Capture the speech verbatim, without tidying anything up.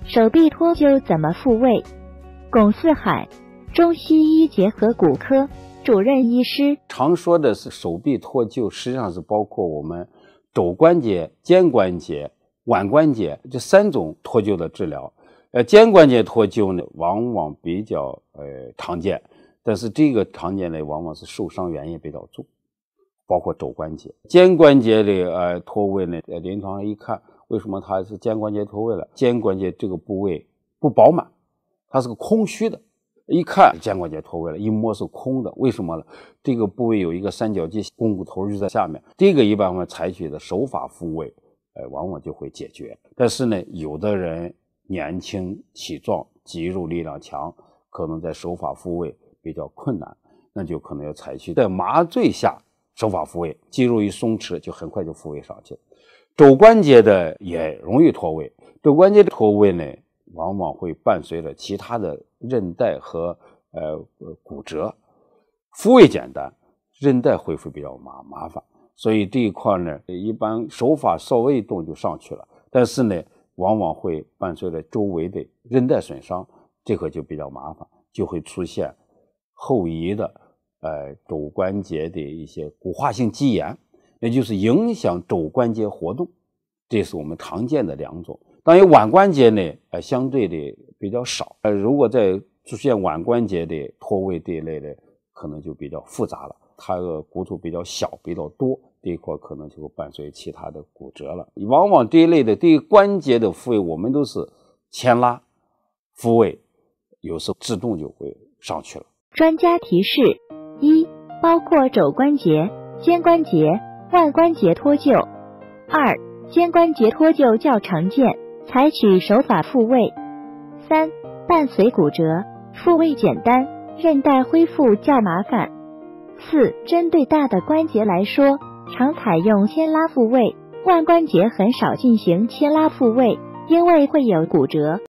手臂脱臼怎么复位？龚四海，中西医结合骨科主任医师。 常说的是手臂脱臼，实际上是包括我们肘关节、肩关节、腕关节这三种脱臼的治疗。呃，肩关节脱臼呢，往往比较呃常见，但是这个常见呢，往往是受伤原因比较重，包括肘关节、肩关节的呃脱位呢，在临床上一看，为什么它是肩关节脱位了？肩关节这个部位不饱满，它是个空虚的，一看肩关节脱位了，一摸是空的，为什么呢？这个部位有一个三角肌肱骨头就在下面，这个一般我们采取的手法复位，呃，往往就会解决。但是呢，有的人年轻体壮，肌肉力量强，可能在手法复位比较困难，那就可能要采取在麻醉下手法复位，肌肉一松弛就很快就复位上去。肘关节的也容易脱位，肘关节的脱位呢，往往会伴随着其他的韧带和呃骨折，复位简单，韧带恢复比较麻麻烦，所以这一块呢，一般手法稍微一动就上去了，但是呢，往往会伴随着周围的韧带损伤，这个就比较麻烦，就会出现后移的呃肘关节的一些骨化性肌炎，也就是影响肘关节活动，这是我们常见的两种。当然腕关节呢，呃，相对的比较少。呃，如果在出现腕关节的脱位这一类的，可能就比较复杂了。它的骨头比较小，比较多，这一块可能就会伴随其他的骨折了。往往这一类的对于关节的复位，我们都是牵拉复位，有时候自动就会上去了。 专家提示：一、包括肘关节、肩关节、腕关节脱臼；二、肩关节脱臼较常见，采取手法复位；三、伴随骨折，复位简单，韧带恢复较麻烦；四、针对大的关节来说，常采用牵拉复位，腕关节很少进行牵拉复位，因为会有骨折。